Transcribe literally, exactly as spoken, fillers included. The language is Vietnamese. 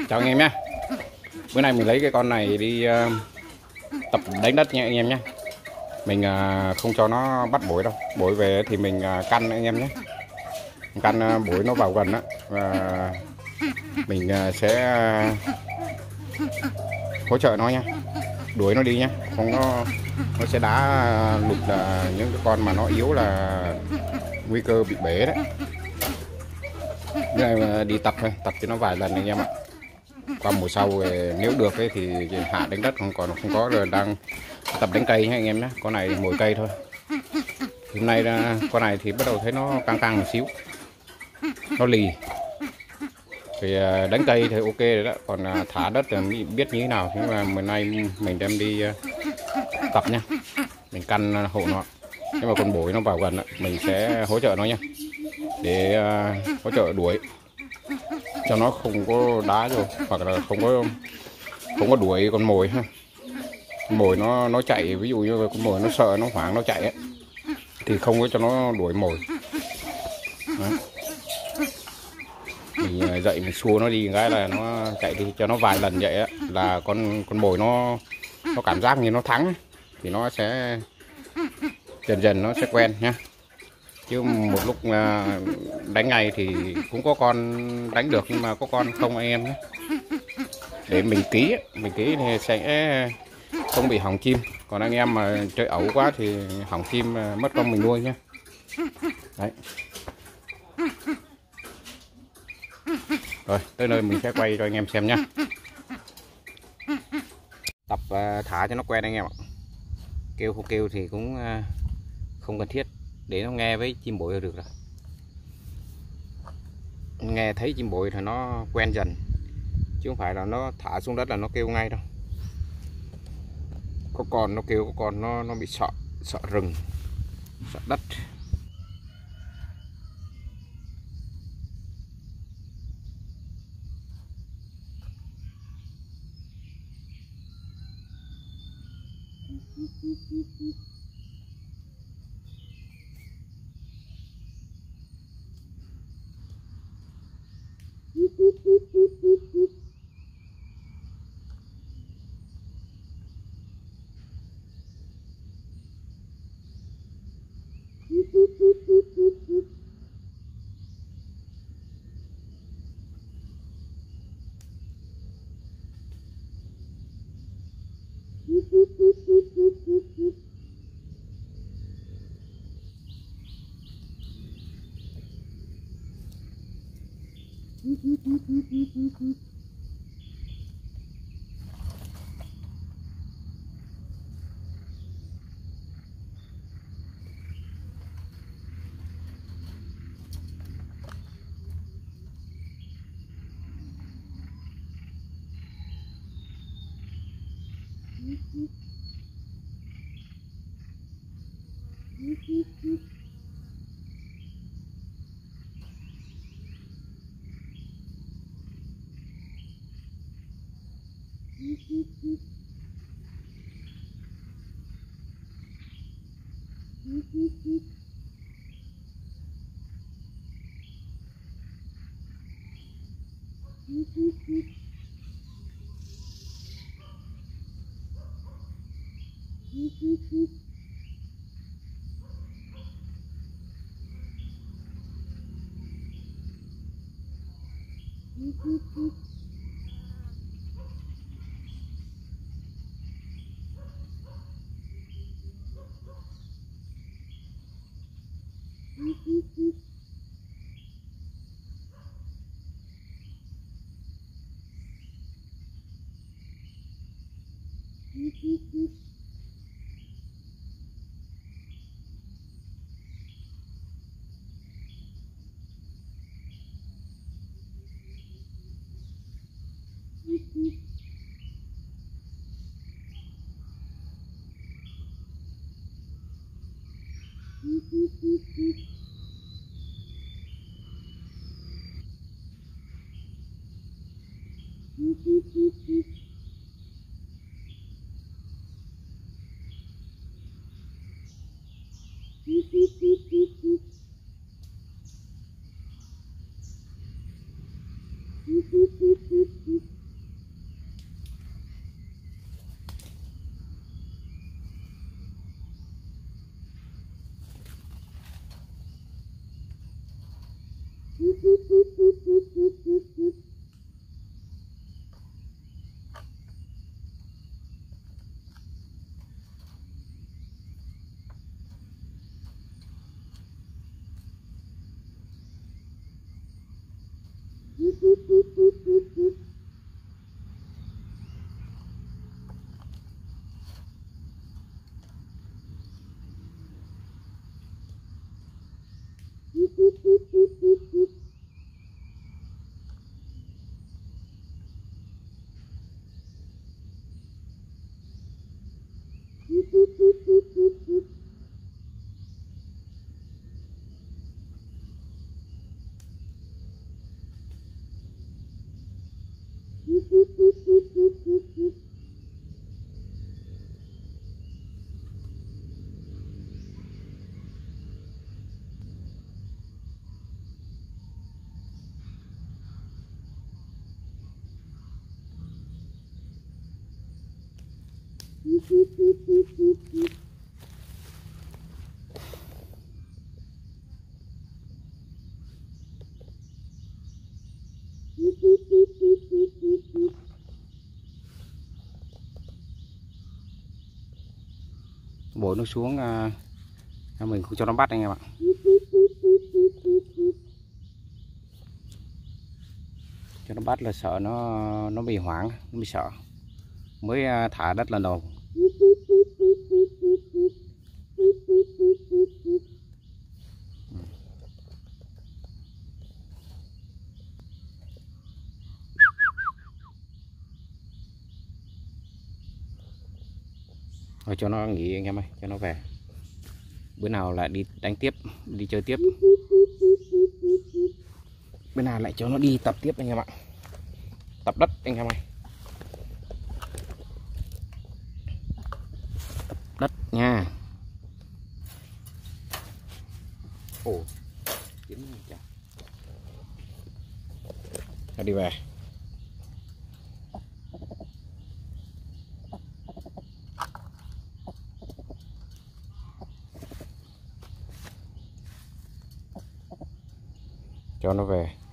Chào anh em nhé. Bữa nay mình lấy cái con này đi uh, tập đánh đất nha anh em nhé. Mình uh, không cho nó bắt bổi đâu. Bổi về thì mình uh, căn anh em nhé. Căn uh, bổi nó vào gần đó. Và mình uh, sẽ uh, hỗ trợ nó nha. Đuổi nó đi nhé. Không nó nó sẽ đá lụt là những cái con mà nó yếu là nguy cơ bị bể đấy. Bữa nay mà đi tập thôi, tập cho nó vài lần anh em ạ. Qua mùa sau nếu được ấy thì hạ đánh đất, không còn không có rồi đang tập đánh cây nhé anh em nhé. Con này mồi cây thôi. Hôm nay con này thì bắt đầu thấy nó căng căng một xíu, nó lì thì đánh cây thì ok rồi đó, còn thả đất thì biết như thế nào. Nhưng mà hôm nay mình đem đi tập nha, mình căn hộ nó. Nhưng mà con bổi nó vào gần đó, mình sẽ hỗ trợ nó nha, để uh, hỗ trợ đuổi cho nó không có đá rồi, hoặc là không có không có đuổi con mồi ha. Con mồi nó nó chạy, ví dụ như con mồi nó sợ, nó hoảng, nó chạy ấy, thì không có cho nó đuổi mồi. Đó. Mình dậy mình xua nó đi cái là nó chạy đi, cho nó vài lần vậy á, là con con mồi nó nó cảm giác như nó thắng thì nó sẽ dần dần nó sẽ quen nhá. Chứ một lúc đánh ngày thì cũng có con đánh được, nhưng mà có con không anh em nhé. Để mình ký, mình ký thì sẽ không bị hỏng chim. Còn anh em mà chơi ẩu quá thì hỏng chim, mất công mình nuôi nhé. Đấy. Rồi tới nơi mình sẽ quay cho anh em xem nhé. Tập thả cho nó quen anh em ạ. Kêu không kêu thì cũng không cần thiết, để nó nghe với chim bội là được rồi. Nghe thấy chim bội thì nó quen dần, chứ không phải là nó thả xuống đất là nó kêu ngay đâu. Có con nó kêu, có con nó nó bị sợ, sợ rừng, sợ đất. Bổi nó xuống, uh, mình không cho nó bắt anh em ạ. Cho nó bắt là sợ nó nó bị hoảng, nó bị sợ. Mới uh, thả đất lần đầu. Rồi cho nó nghỉ anh em ơi, cho nó về. Bữa nào lại đi đánh tiếp, đi chơi tiếp. Bữa nào lại cho nó đi tập tiếp anh em ạ. Tập đất anh em ơi. Tập đất nha. Ồ, kiếm này chà. Cho đi về. Cho nó về.